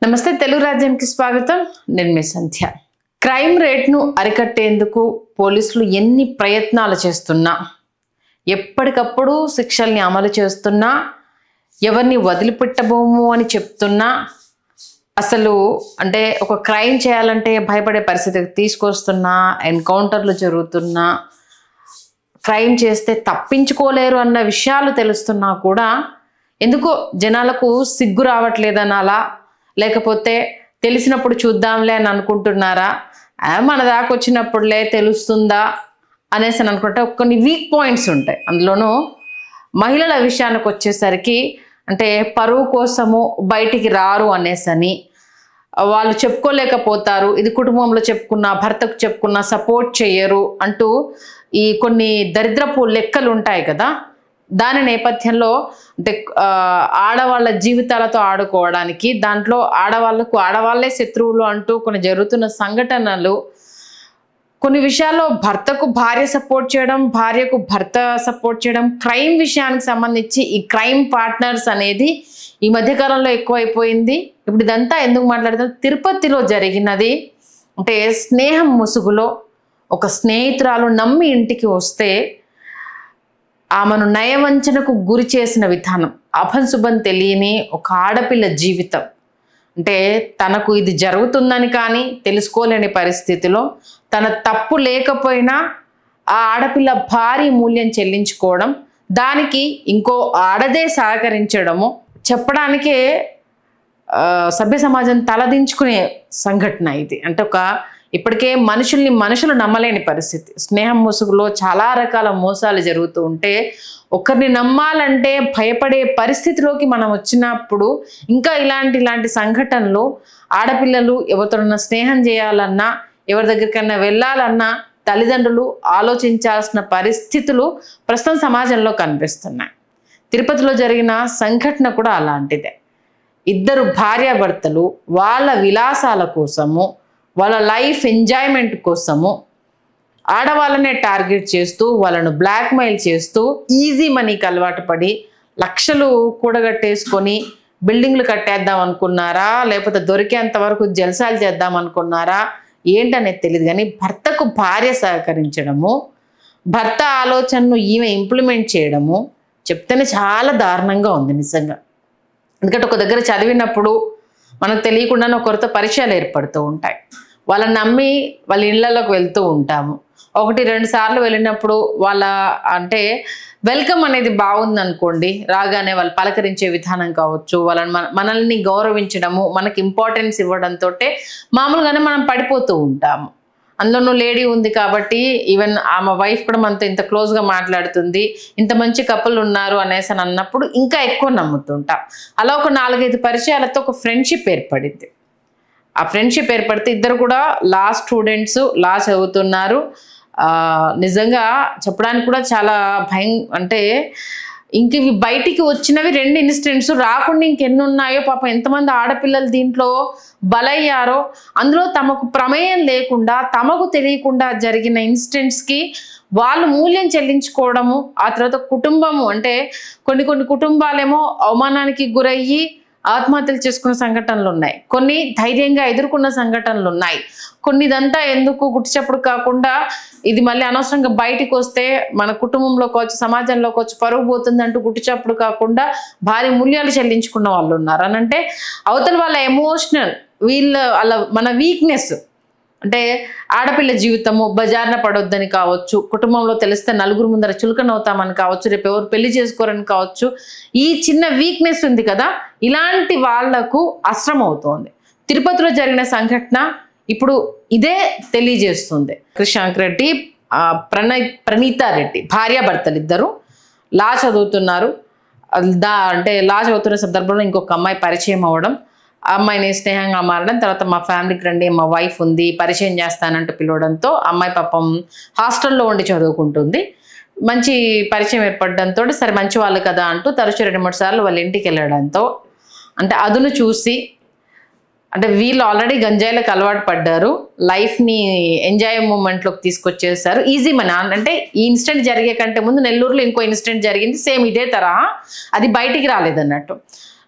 నమస్తే తెలుగు రాజ్యానికి స్వాగతం. నేను మీ సంధ్య. క్రైమ్ రేట్ను అరికట్టేందుకు పోలీసులు ఎన్ని ప్రయత్నాలు చేస్తున్నా, ఎప్పటికప్పుడు శిక్షల్ని అమలు చేస్తున్నా, ఎవరిని వదిలిపెట్టబోము అని చెప్తున్నా, అసలు అంటే ఒక క్రైమ్ చేయాలంటే భయపడే పరిస్థితికి తీసుకొస్తున్నా, ఎన్కౌంటర్లు జరుగుతున్నా, క్రైమ్ చేస్తే తప్పించుకోలేరు అన్న విషయాలు తెలుస్తున్నా కూడా ఎందుకో జనాలకు సిగ్గు రావట్లేదనాలా, లేకపోతే తెలిసినప్పుడు చూద్దాంలే అని అనుకుంటున్నారా, మన దాకా వచ్చినప్పుడులే తెలుస్తుందా అనేసి అని అనుకుంటే కొన్ని వీక్ పాయింట్స్ ఉంటాయి. అందులోనూ మహిళల విషయానికి వచ్చేసరికి అంటే పరువు కోసము బయటికి రారు అనేసని, వాళ్ళు చెప్పుకోలేకపోతారు, ఇది కుటుంబంలో చెప్పుకున్నా భర్తకు చెప్పుకున్నా సపోర్ట్ చేయరు అంటూ ఈ కొన్ని దరిద్రపు లెక్కలు ఉంటాయి కదా. దాని నేపథ్యంలో అంటే ఆడవాళ్ళ జీవితాలతో ఆడుకోవడానికి, దాంట్లో ఆడవాళ్ళే శత్రువులు అంటూ కొన్ని జరుగుతున్న సంఘటనలు, కొన్ని విషయాల్లో భర్తకు భార్య సపోర్ట్ చేయడం, భార్యకు భర్త సపోర్ట్ చేయడం, క్రైమ్ విషయానికి సంబంధించి ఈ క్రైమ్ పార్ట్నర్స్ అనేది ఈ మధ్యకాలంలో ఎక్కువైపోయింది. ఇప్పుడు ఇదంతా ఎందుకు మాట్లాడుతాం, తిరుపతిలో జరిగినది అంటే స్నేహం ముసుగులో ఒక స్నేహితురాలు నమ్మి ఇంటికి వస్తే ఆమెను నయవంచనకు గురి చేసిన విధానం, అభంశుభం తెలియని ఒక ఆడపిల్ల జీవితం, అంటే తనకు ఇది జరుగుతుందని కానీ తెలుసుకోలేని పరిస్థితిలో తన తప్పు లేకపోయినా ఆ ఆడపిల్ల భారీ మూల్యం చెల్లించుకోవడం, దానికి ఇంకో ఆడదే సహకరించడము చెప్పడానికే సభ్య సమాజం తలదించుకునే సంఘటన ఇది. అంటే ఇప్పటికే మనుషులు నమ్మలేని పరిస్థితి. స్నేహం ముసుగులో చాలా రకాల మోసాలు జరుగుతూ ఉంటే ఒకరిని నమ్మాలంటే భయపడే పరిస్థితిలోకి మనం వచ్చినప్పుడు ఇంకా ఇలాంటి సంఘటనలు, ఆడపిల్లలు ఎవరితోనన్నా స్నేహం చేయాలన్నా, ఎవరి దగ్గరికన్నా వెళ్ళాలన్నా తల్లిదండ్రులు ఆలోచించాల్సిన పరిస్థితులు ప్రస్తుతం సమాజంలో కనిపిస్తున్నాయి. తిరుపతిలో జరిగిన సంఘటన కూడా అలాంటిదే. ఇద్దరు భార్యాభర్తలు వాళ్ళ విలాసాల కోసము, వాళ్ళ లైఫ్ ఎంజాయ్మెంట్ కోసము ఆడవాళ్ళనే టార్గెట్ చేస్తూ, వాళ్ళను బ్లాక్మెయిల్ చేస్తూ, ఈజీ మనీకి అలవాటు పడి లక్షలు కూడగట్టేసుకొని బిల్డింగ్లు కట్టేద్దాం అనుకున్నారా, లేకపోతే దొరికేంత వరకు జల్సాలు చేద్దాం అనుకున్నారా ఏంటనేది తెలియదు. కానీ భర్తకు భార్య సహకరించడము, భర్త ఆలోచనను ఈమె ఇంప్లిమెంట్ చేయడము చెప్తేనే చాలా దారుణంగా ఉంది నిజంగా. ఎందుకంటే ఒక దగ్గర చదివినప్పుడు మనకు తెలియకుండానే ఒకరితో పరిచయాలు ఏర్పడుతూ ఉంటాయి. వాళ్ళని నమ్మి వాళ్ళ ఇళ్లలోకి వెళ్తూ ఉంటాము. 1-2 సార్లు వెళ్ళినప్పుడు వాళ్ళ అంటే వెల్కమ్ అనేది బాగుంది అనుకోండి, రాగానే వాళ్ళు పలకరించే విధానం కావచ్చు, మనల్ని గౌరవించడము, మనకి ఇంపార్టెన్స్ ఇవ్వడంతో మామూలుగానే మనం పడిపోతూ ఉంటాము. అందులోనూ లేడీ ఉంది కాబట్టి ఈవెన్ ఆమె వైఫ్ కూడా మనతో ఇంత క్లోజ్గా మాట్లాడుతుంది, ఇంత మంచి కపుల్ ఉన్నారు అనేసి అని అన్నప్పుడు ఇంకా ఎక్కువ నమ్ముతుంటాం. అలా ఒక 4-5 పరిచయాలతో ఒక ఫ్రెండ్షిప్ ఏర్పడింది. ఆ ఫ్రెండ్షిప్ ఏర్పడితే ఇద్దరు కూడా లా స్టూడెంట్స్, లా చదువుతున్నారు. నిజంగా చెప్పడానికి కూడా చాలా అంటే ఇంక ఇవి బయటికి వచ్చినవి 2 ఇన్సిడెంట్స్, రాకుండా ఇంకెన్ని ఉన్నాయో పాపం, ఎంతమంది ఆడపిల్లలు దీంట్లో బలయ్యారో. అందులో తమకు ప్రమేయం లేకుండా, తమకు తెలియకుండా జరిగిన ఇన్సిడెంట్స్కి వాళ్ళు మూల్యం చెల్లించుకోవడము. ఆ తర్వాత కుటుంబము అంటే కొన్ని కుటుంబాలేమో అవమానానికి గురయ్యి ఆత్మహత్యలు చేసుకున్న సంఘటనలు ఉన్నాయి, కొన్ని ధైర్యంగా ఎదుర్కొన్న సంఘటనలు ఉన్నాయి, కొన్ని ఇదంతా ఎందుకు గుట్టిచప్పుడు కాకుండా ఇది మళ్ళీ అనవసరంగా బయటికి వస్తే మన కుటుంబంలోకి వచ్చి సమాజంలోకి వచ్చి పరుగు పోతుంది అంటూ గుట్టిచప్పుడు కాకుండా భారీ మూల్యాలు చెల్లించుకున్న వాళ్ళు ఉన్నారు. అని అంటే అవతల వాళ్ళ ఎమోషనల్, మన వీక్నెస్ అంటే ఆడపిల్ల జీవితము బజార్న పడొద్దని కావచ్చు, కుటుంబంలో తెలిస్తే నలుగురు ముందర చులకనవుతామని కావచ్చు, రేపు ఎవరు పెళ్లి చేసుకోరని కావచ్చు, ఈ చిన్న వీక్నెస్ ఉంది కదా, ఇలాంటి వాళ్లకు అస్త్రం అవుతోంది. తిరుపతిలో జరిగిన సంఘటన ఇప్పుడు ఇదే తెలియజేస్తుంది. కృష్ణాంక్ రెడ్డి, ప్రణీతా రెడ్డి భార్యాభర్తలు ఇద్దరు లా చదువుతున్నారు. అంటే లా చదువుతున్న సందర్భంలో ఇంకొక అమ్మాయి పరిచయం అవ్వడం, ఆ అమ్మాయిని స్నేహంగా మారడం, తర్వాత మా ఫ్యామిలీకి రండి, మా వైఫ్ ఉంది పరిచయం చేస్తానంటూ పిలవడంతో అమ్మాయి పాపం హాస్టల్లో ఉండి చదువుకుంటుంది. మంచి పరిచయం ఏర్పడడంతో సరే మంచి వాళ్ళు కదా అంటూ తరచూ 2-3 సార్లు వాళ్ళ ఇంటికి వెళ్ళడంతో అంటే అదును చూసి, అంటే వీళ్ళు ఆల్రెడీ గంజాయిలకు అలవాటు పడ్డారు, లైఫ్ని ఎంజాయ్ మూమెంట్లోకి తీసుకొచ్చేసారు, ఈజీ మనీ. అంటే ఈ ఇన్సిడెంట్ జరిగే కంటే ముందు నెల్లూరులో ఇంకో ఇన్సిడెంట్ జరిగింది సేమ్ ఇదే తరహా, అది బయటికి రాలేదన్నట్టు.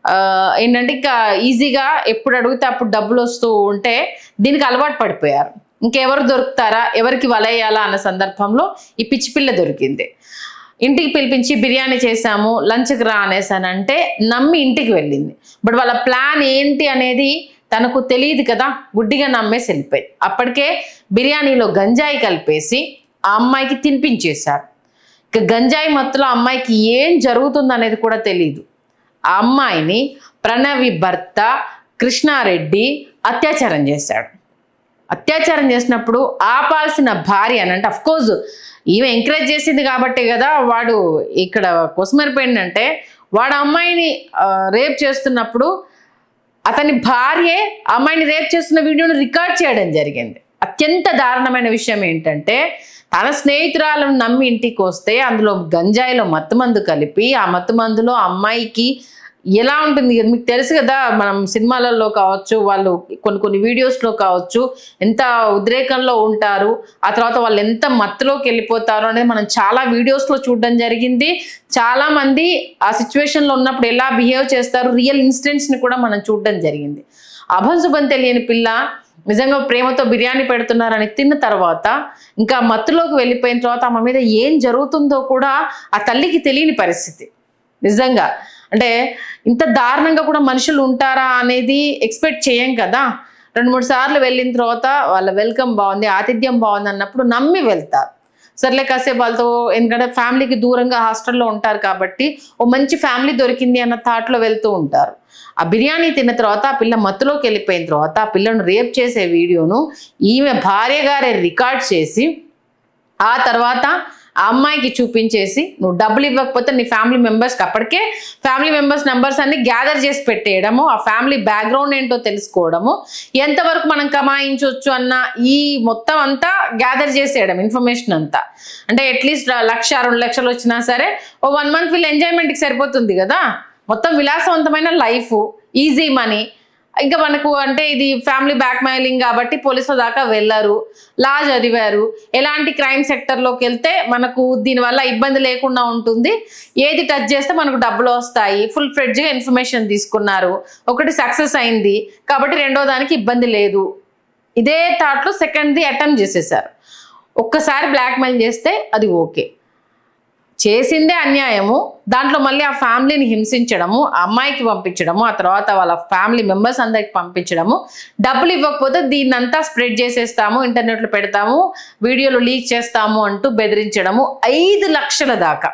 ఏంటంటే ఇంకా ఈజీగా ఎప్పుడు అడిగితే అప్పుడు డబ్బులు వస్తూ ఉంటే దీనికి అలవాటు పడిపోయారు. ఇంకెవరు దొరుకుతారా, ఎవరికి వలయ్యాలా అన్న సందర్భంలో ఈ పిచ్చి పిల్ల దొరికింది. ఇంటికి పిలిపించి బిర్యానీ చేశాము, లంచ్కి రా అనేసానంటే నమ్మి ఇంటికి వెళ్ళింది. బట్ వాళ్ళ ప్లాన్ ఏంటి అనేది తనకు తెలియదు కదా, గుడ్డిగా నమ్మేసి వెళ్ళిపోయింది. అప్పటికే బిర్యానీలో గంజాయి కలిపేసి ఆ అమ్మాయికి తినిపించేశారు. ఇక గంజాయి మత్తులో అమ్మాయికి ఏం జరుగుతుంది అనేది కూడా తెలియదు. ఆ అమ్మాయిని ప్రణవి భర్త కృష్ణారెడ్డి అత్యాచారం చేశాడు. అత్యాచారం చేసినప్పుడు ఆపాల్సిన భార్య అని అంటే అఫ్కోర్స్ ఈమె ఎంకరేజ్ చేసింది కాబట్టి కదా వాడు ఇక్కడ కొసమెరిపోయిందంటే, వాడు అమ్మాయిని రేప్ చేస్తున్నప్పుడు అతని భార్యే అమ్మాయిని రేప్ చేస్తున్న వీడియోను రికార్డ్ చేయడం జరిగింది. అత్యంత దారుణమైన విషయం ఏంటంటే, తన స్నేహితురాలను నమ్మి ఇంటికి వస్తే అందులో గంజాయిలో మత్తుమందు కలిపి ఆ మత్తుమందులో అమ్మాయికి ఎలా ఉంటుంది మీకు తెలుసు కదా, మనం సినిమాలలో కావచ్చు, వాళ్ళు కొన్ని వీడియోస్లో కావచ్చు ఎంత ఉద్రేకంలో ఉంటారు, ఆ తర్వాత వాళ్ళు ఎంత మత్తులోకి వెళ్ళిపోతారు అనేది మనం చాలా వీడియోస్లో చూడడం జరిగింది. చాలామంది ఆ సిచ్యువేషన్లో ఉన్నప్పుడు ఎలా బిహేవ్ చేస్తారు, రియల్ ఇన్సిడెంట్స్ని కూడా మనం చూడడం జరిగింది. అభంశుభం తెలియని పిల్ల నిజంగా ప్రేమతో బిర్యానీ పెడుతున్నారని తిన్న తర్వాత ఇంకా మత్తులోకి వెళ్ళిపోయిన తర్వాత ఆమె మీద ఏం జరుగుతుందో కూడా ఆ తల్లికి తెలియని పరిస్థితి. నిజంగా అంటే ఇంత దారుణంగా కూడా మనుషులు ఉంటారా అనేది ఎక్స్పెక్ట్ చేయం కదా. 2-3 సార్లు వెళ్ళిన తర్వాత వాళ్ళ వెల్కమ్ బాగుంది, ఆతిథ్యం బాగుంది అన్నప్పుడు నమ్మి వెళ్తారు. సర్లే కాసేపు వాళ్ళతో, ఎందుకంటే ఫ్యామిలీకి దూరంగా హాస్టల్లో ఉంటారు కాబట్టి ఓ మంచి ఫ్యామిలీ దొరికింది అన్న థాట్లో వెళ్తూ ఉంటారు. ఆ బిర్యానీ తిన్న తర్వాత ఆ పిల్ల మత్తులోకి వెళ్ళిపోయిన తర్వాత ఆ పిల్లను రేప్ చేసే వీడియోను ఈమె భార్య గారే రికార్డ్ చేసి ఆ తర్వాత ఆ అమ్మాయికి చూపించేసి, నువ్వు డబ్బులు ఇవ్వకపోతే నీ ఫ్యామిలీ మెంబర్స్కి, అప్పటికే ఫ్యామిలీ మెంబర్స్ నెంబర్స్ అన్ని గ్యాదర్ చేసి పెట్టేయడము, ఆ ఫ్యామిలీ బ్యాక్గ్రౌండ్ ఏంటో తెలుసుకోవడము, ఎంతవరకు మనం కమాయించవచ్చు అన్న ఈ మొత్తం అంతా గ్యాదర్ చేసేయడం ఇన్ఫర్మేషన్ అంతా. అంటే అట్లీస్ట్ 1,00,000-2 లక్షలు వచ్చినా సరే ఓ 1 మంత్ వీళ్ళు ఎంజాయ్మెంట్కి సరిపోతుంది కదా. మొత్తం విలాసవంతమైన లైఫ్, ఈజీ మనీ. ఇంకా మనకు అంటే ఇది ఫ్యామిలీ బ్లాక్మెయిలింగ్ కాబట్టి పోలీసుల దాకా వెళ్ళారు, లా చదివారు, ఎలాంటి క్రైమ్ సెక్టర్లోకి వెళ్తే మనకు దీనివల్ల ఇబ్బంది లేకుండా ఉంటుంది, ఏది టచ్ చేస్తే మనకు డబ్బులు వస్తాయి, ఫుల్ ఫ్లెడ్జ్గా ఇన్ఫర్మేషన్ తీసుకున్నారు, ఒకటి సక్సెస్ అయింది కాబట్టి రెండో దానికి ఇబ్బంది లేదు. ఇదే థాట్లో సెకండ్ది అటెంప్ట్ చేసేసారు. ఒక్కసారి బ్లాక్మెయిల్ చేస్తే అది ఓకే, చేసిందే అన్యాయము, దాంట్లో మళ్ళీ ఆ ఫ్యామిలీని హింసించడము, ఆ అమ్మాయికి పంపించడము, ఆ తర్వాత వాళ్ళ ఫ్యామిలీ మెంబర్స్ అందరికి పంపించడము, డబ్బులు ఇవ్వకపోతే దీన్నంతా స్ప్రెడ్ చేసేస్తాము, ఇంటర్నెట్లో పెడతాము, వీడియోలు లీక్ చేస్తాము అంటూ బెదిరించడము. 5 లక్షల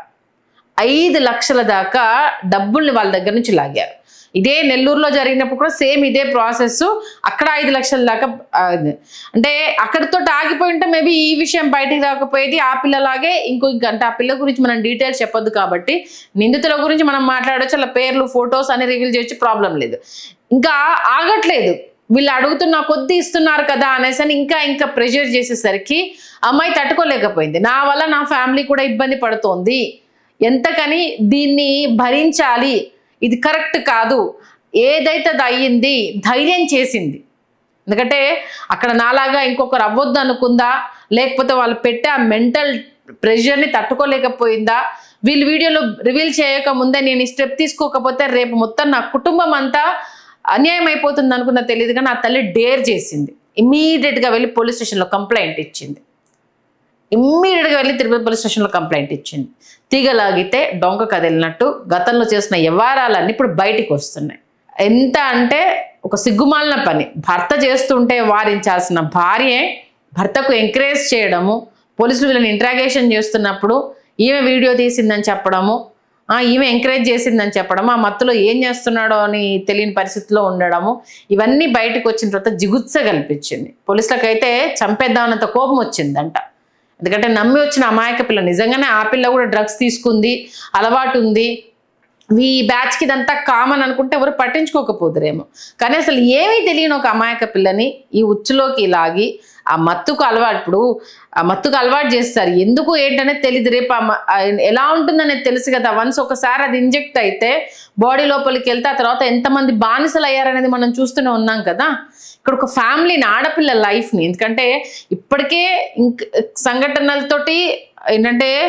దాకా డబ్బుల్ని వాళ్ళ దగ్గర నుంచి లాగారు. ఇదే నెల్లూరులో జరిగినప్పుడు కూడా సేమ్ ఇదే ప్రాసెస్, అక్కడ 5 లక్షల దాకా. అంటే అక్కడితో ఆగిపోయి ఉంటే మేబీ ఈ విషయం బయటికి రాకపోయేది. ఆ పిల్లలాగే అంటే ఆ పిల్ల గురించి మనం డీటెయిల్స్ చెప్పొద్దు కాబట్టి నిందితుల గురించి మనం మాట్లాడవచ్చు, అలా పేర్లు ఫొటోస్ అని రివీల్ చేయొచ్చు, ప్రాబ్లం లేదు. ఇంకా ఆగట్లేదు, వీళ్ళు అడుగుతున్న కొద్ది ఇస్తున్నారు కదా అనేసి ఇంకా ప్రెషర్ చేసేసరికి అమ్మాయి తట్టుకోలేకపోయింది. నా వల్ల నా ఫ్యామిలీ కూడా ఇబ్బంది పడుతోంది, ఎంతకని దీన్ని భరించాలి, ఇది కరెక్ట్ కాదు, ఏదైతే అది అయ్యింది, ధైర్యం చేసింది. ఎందుకంటే అక్కడ నాలాగా ఇంకొకరు అవ్వద్దు అనుకుందా, లేకపోతే వాళ్ళు పెట్టే ఆ మెంటల్ ప్రెషర్ని తట్టుకోలేకపోయిందా, వీళ్ళు వీడియోలో రివీల్ చేయకముందే నేను ఈ స్టెప్ తీసుకోకపోతే రేపు మొత్తం నా కుటుంబం అంతా అన్యాయం అయిపోతుంది అనుకున్నా తెలియదు. కానీ ఆ తల్లి డేర్ చేసింది, ఇమ్మీడియట్గా వెళ్ళి పోలీస్ స్టేషన్లో కంప్లైంట్ ఇచ్చింది. తిరుపతి పోలీస్ స్టేషన్లో కంప్లైంట్ ఇచ్చింది. తీగలాగితే డొంక కదిలినట్టు గతంలో చేసిన వ్యవహారాలన్నీ ఇప్పుడు బయటికి వస్తున్నాయి. ఎంత అంటే ఒక సిగ్గుమాలిన పని, భర్త చేస్తుంటే వారించాల్సిన భార్యే భర్తకు ఎంకరేజ్ చేయడము, పోలీసులు వీళ్ళని ఇంట్రాగేషన్ చేస్తున్నప్పుడు ఈమె వీడియో తీసిందని చెప్పడము, ఈమె ఎంకరేజ్ చేసిందని చెప్పడము, ఆ మత్తులో ఏం చేస్తున్నాడో అని తెలియని పరిస్థితిలో ఉండడము, ఇవన్నీ బయటకు వచ్చిన తర్వాత జిగుత్స కల్పించింది. పోలీసులకైతే చంపేద్దామన్నంత కోపం వచ్చిందంట. ఎందుకంటే నమ్మి వచ్చిన అమాయక పిల్ల, నిజంగానే ఆ పిల్ల కూడా డ్రగ్స్ తీసుకుంది, అలవాటు ఉంది, ఈ బ్యాచ్కి ఇదంతా కామన్ అనుకుంటే ఎవరు పట్టించుకోకపోదురేమో. కానీ అసలు ఏమీ తెలియని ఒక అమాయక పిల్లని ఈ ఉచ్చులోకి లాగి ఆ మత్తుకు అలవాటు చేస్తారు. ఎందుకు ఏంటనేది తెలియదు, రేపు ఎలా ఉంటుందనేది తెలుసు కదా. వన్స్ ఒకసారి అది ఇంజెక్ట్ అయితే బాడీ లోపలికి వెళ్తే ఆ తర్వాత ఎంతమంది బానిసలు అయ్యారనేది మనం చూస్తూనే ఉన్నాం కదా. ఇక్కడ ఒక ఫ్యామిలీని, ఆడపిల్ల లైఫ్ని, ఎందుకంటే ఇప్పటికే సంఘటనలతోటి ఏంటంటే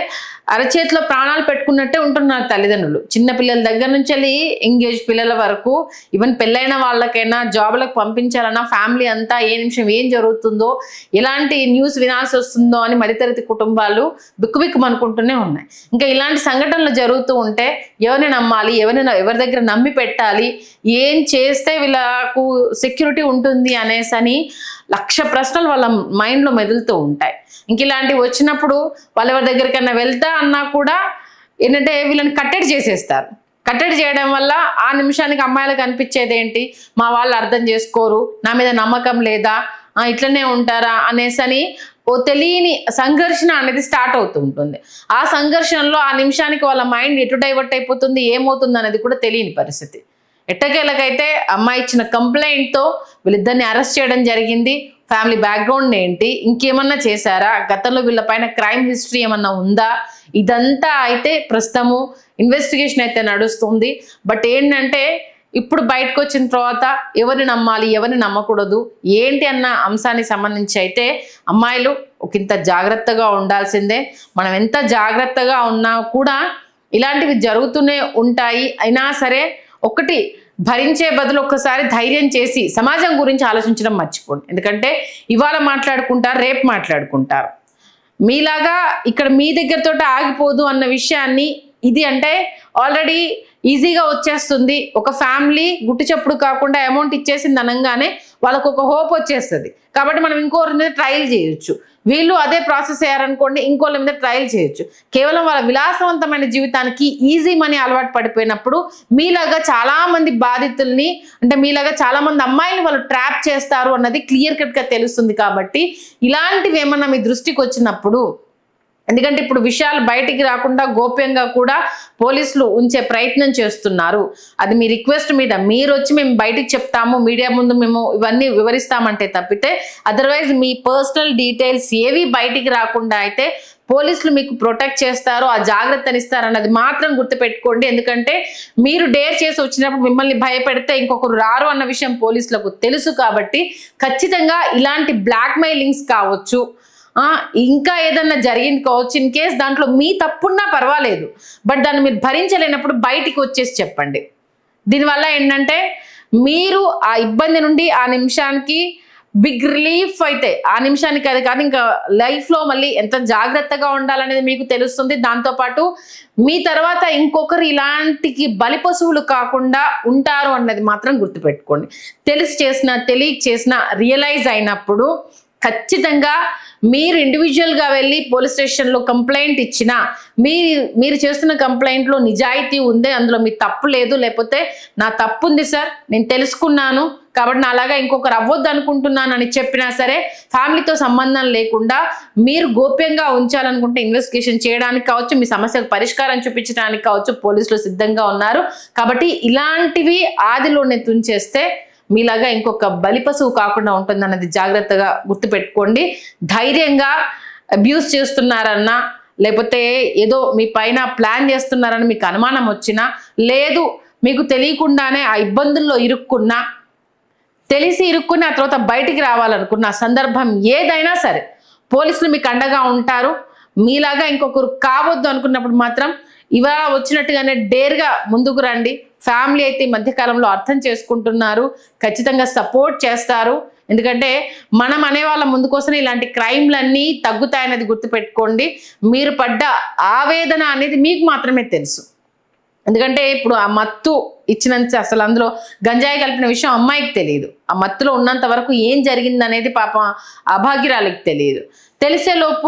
అరచేతిలో ప్రాణాలు పెట్టుకున్నట్టే ఉంటున్నారు తల్లిదండ్రులు. చిన్న పిల్లల దగ్గర నుంచి వెళ్ళి ఎంగేజ్ పిల్లల వరకు, ఈవెన్ పెళ్ళైన వాళ్ళకైనా జాబులకు పంపించాలన్నా ఫ్యామిలీ అంతా ఏ నిమిషం ఏం జరుగుతుందో, ఎలాంటి న్యూస్ వినాల్సి వస్తుందో అని మధ్యతరగతి కుటుంబాలు బిక్కుబిక్కుమనుకుంటూనే ఉన్నాయి. ఇంకా ఇలాంటి సంఘటనలు జరుగుతూ ఉంటే ఎవరిని నమ్మాలి, ఎవరి దగ్గర నమ్మి పెట్టాలి, ఏం చేస్తే వీళ్ళకు సెక్యూరిటీ ఉంటుంది అనేసని లక్ష ప్రశ్నలు వాళ్ళ మైండ్లో మెదులుతూ ఉంటాయి. ఇంక ఇలాంటివి వచ్చినప్పుడు వాళ్ళు ఎవరి దగ్గరికైనా వెళ్తా అన్నా కూడా ఏంటంటే వీళ్ళని కట్టడి చేసేస్తారు. కట్టడి చేయడం వల్ల ఆ నిమిషానికి అమ్మాయిలకు అనిపించేది ఏంటి, మా వాళ్ళు అర్థం చేసుకోరు, నా మీద నమ్మకం లేదా, ఇట్లనే ఉంటారా అనేసని ఓ తెలియని సంఘర్షణ అనేది స్టార్ట్ అవుతూ ఉంటుంది. ఆ సంఘర్షణలో ఆ నిమిషానికి వాళ్ళ మైండ్ ఎటు డైవర్ట్ అయిపోతుంది, ఏమవుతుంది అనేది కూడా తెలియని పరిస్థితి. ఎట్టకేలకైతే అమ్మాయి ఇచ్చిన కంప్లైంట్తో వీళ్ళిద్దరిని అరెస్ట్ చేయడం జరిగింది. ఫ్యామిలీ బ్యాక్గ్రౌండ్ ఏంటి, ఇంకేమన్నా చేశారా, గతంలో వీళ్ళపైన క్రైమ్ హిస్టరీ ఏమన్నా ఉందా, ఇదంతా అయితే ప్రస్తుతము ఇన్వెస్టిగేషన్ అయితే నడుస్తుంది. బట్ ఏంటంటే ఇప్పుడు బయటకు వచ్చిన తర్వాత ఎవరిని నమ్మాలి, ఎవరిని నమ్మకూడదు ఏంటి అన్న అంశానికి సంబంధించి అయితే అమ్మాయిలు ఒకంత జాగ్రత్తగా ఉండాల్సిందే. మనం ఎంత జాగ్రత్తగా ఉన్నా కూడా ఇలాంటివి జరుగుతూనే ఉంటాయి. అయినా సరే ఒకటి భరించే బదులు ఒక్కసారి ధైర్యం చేసి సమాజం గురించి ఆలోచించడం మర్చిపోండి. ఎందుకంటే ఇవాళ మాట్లాడుకుంటారు, రేపు మాట్లాడుకుంటారు. మీలాగా ఇక్కడ మీ దగ్గరతో ఆగిపోదు అన్న విషయాన్ని, ఇది అంటే ఆల్రెడీ ఈజీగా వచ్చేస్తుంది. ఒక ఫ్యామిలీ గుట్టు చప్పుడు కాకుండా అమౌంట్ ఇచ్చేసింది అనగానే వాళ్ళకు ఒక హోప్ వచ్చేస్తుంది. కాబట్టి మనం ఇంకోరి మీద ట్రయల్ చేయొచ్చు. వీళ్ళు అదే ప్రాసెస్ అయ్యారనుకోండి, ఇంకోళ్ళ మీద ట్రయల్ చేయొచ్చు. కేవలం వాళ్ళ విలాసవంతమైన జీవితానికి ఈజీ మనీ అలవాటు పడిపోయినప్పుడు మీలాగా చాలా మంది బాధితుల్ని, అంటే మీలాగా చాలా మంది అమ్మాయిలు వాళ్ళు ట్రాప్ చేస్తారు అన్నది క్లియర్ కట్గా తెలుస్తుంది. కాబట్టి ఇలాంటివి ఏమన్నా మీ దృష్టికి వచ్చినప్పుడు, ఎందుకంటే ఇప్పుడు విషయాలు బయటికి రాకుండా గోప్యంగా కూడా పోలీసులు ఉంచే ప్రయత్నం చేస్తున్నారు. అది మీ రిక్వెస్ట్ మీద మీరు వచ్చి మేము బయటికి చెప్తాము, మీడియా ముందు మేము ఇవన్నీ వివరిస్తామంటే తప్పితే అదర్వైజ్ మీ పర్సనల్ డీటెయిల్స్ ఏవి బయటికి రాకుండా అయితే పోలీసులు మీకు ప్రొటెక్ట్ చేస్తారు, ఆ జాగ్రత్తనిస్తారు అన్నది మాత్రం గుర్తుపెట్టుకోండి. ఎందుకంటే మీరు డేర్ చేసి వచ్చినప్పుడు మిమ్మల్ని భయపెడితే ఇంకొకరు రారు అన్న విషయం పోలీసులకు తెలుసు. కాబట్టి ఖచ్చితంగా ఇలాంటి బ్లాక్మెయిలింగ్స్ కావచ్చు, ఇంకా ఏదన్నా జరిగింది కావచ్చు, ఇన్ కేస్ దాంట్లో మీ తప్పున్నా పర్వాలేదు, బట్ దాన్ని మీరు భరించలేనప్పుడు బయటికి వచ్చేసి చెప్పండి. దీనివల్ల ఏంటంటే మీరు ఆ ఇబ్బంది నుండి ఆ నిమిషానికి బిగ్ రిలీఫ్ అయితే, ఆ నిమిషానికి అది కాదు ఇంకా లైఫ్లో మళ్ళీ ఎంత జాగ్రత్తగా ఉండాలనేది మీకు తెలుస్తుంది. దాంతోపాటు మీ తర్వాత ఇంకొకరు ఇలాంటికి బలి పశువులు కాకుండా ఉంటారు అన్నది మాత్రం గుర్తుపెట్టుకోండి. తెలిసి చేసినా తెలియక చేసినా రియలైజ్ అయినప్పుడు ఖచ్చితంగా మీరు ఇండివిజువల్గా వెళ్ళి పోలీస్ స్టేషన్లో కంప్లైంట్ ఇచ్చినా మీరు చేస్తున్న కంప్లైంట్లో నిజాయితీ ఉంది, అందులో మీ తప్పు లేదు, లేకపోతే నా తప్పు ఉంది సార్ నేను తెలుసుకున్నాను కాబట్టి నా అలాగా ఇంకొకరు అవ్వద్దు అనుకుంటున్నాను అని చెప్పినా సరే ఫ్యామిలీతో సంబంధం లేకుండా మీరు గోప్యంగా ఉంచాలనుకుంటే ఇన్వెస్టిగేషన్ చేయడానికి కావచ్చు, మీ సమస్యకు పరిష్కారం చూపించడానికి కావచ్చు పోలీసులు సిద్ధంగా ఉన్నారు. కాబట్టి ఇలాంటివి ఆదిలోనే తుంచేస్తే మీలాగా ఇంకొక బలిపశువు కాకుండా ఉంటుంది అన్నది జాగ్రత్తగా గుర్తుపెట్టుకోండి. ధైర్యంగా అబ్యూస్ చేస్తున్నారన్నా, లేకపోతే ఏదో మీ పైన ప్లాన్ చేస్తున్నారని మీకు అనుమానం వచ్చినా, లేదు మీకు తెలియకుండానే ఆ ఇబ్బందుల్లో ఇరుక్కున్నా, తెలిసి ఇరుక్కుని ఆ తర్వాత బయటికి రావాలనుకున్న సందర్భం ఏదైనా సరే పోలీసులు మీకు అండగా ఉంటారు. మీలాగా ఇంకొకరు కావద్దు అనుకున్నప్పుడు మాత్రం ఇవాళ వచ్చినట్టుగానే డేర్గా ముందుకు రండి. ఫ్యామిలీ అయితే ఈ మధ్యకాలంలో అర్థం చేసుకుంటున్నారు, ఖచ్చితంగా సపోర్ట్ చేస్తారు. ఎందుకంటే మనం అనేవాళ్ళ ముందుకోసం ఇలాంటి క్రైమ్లన్నీ తగ్గుతాయనేది గుర్తుపెట్టుకోండి. మీరు పడ్డ ఆవేదన అనేది మీకు మాత్రమే తెలుసు. ఎందుకంటే ఇప్పుడు ఆ మత్తు ఇచ్చినంత, అసలు అందులో గంజాయి కలిపిన విషయం అమ్మాయికి తెలియదు. ఆ మత్తులో ఉన్నంత వరకు ఏం జరిగింది అనేది పాప అభాగ్యురాలికి తెలియదు. తెలిసేలోపు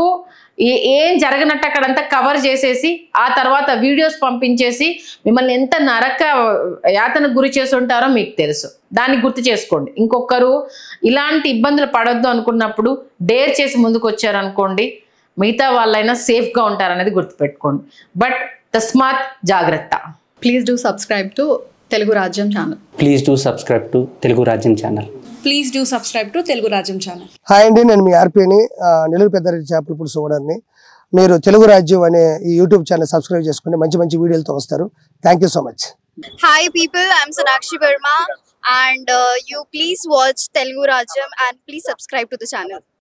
ఏం జరగనట్టు అక్కడంతా కవర్ చేసేసి ఆ తర్వాత వీడియోస్ పంపించేసి మిమ్మల్ని ఎంత నరక యాతనకు గురి చేసి ఉంటారో మీకు తెలుసు. దాన్ని గుర్తు చేసుకోండి. ఇంకొకరు ఇలాంటి ఇబ్బందులు పడొద్దు అనుకున్నప్పుడు డేర్ చేసి ముందుకు వచ్చారనుకోండి, మిగతా వాళ్ళైనా సేఫ్గా ఉంటారనేది గుర్తుపెట్టుకోండి. బట్ తస్మాత్ జాగ్రత్త. Please do subscribe to Telugu Rajyam channel. Please do subscribe to Telugu Rajyam channel. Please do subscribe to Telugu Rajyam channel. Hi అండి, నేను మీ ఆర్పీని, నెల్లూరు పెద్దారెడ్డి చేపల పులుసు ఓనర్ని. మీరు తెలుగు రాజ్యం అనే ఈ యూట్యూబ్ ఛానల్ సబ్స్క్రైబ్ చేసుకుని మంచి మంచి వీడియోలతో వస్తారు. Thank you so much. Hi people, I'm Sonakshi Verma and you please watch Telugu Rajyam and please subscribe to the channel.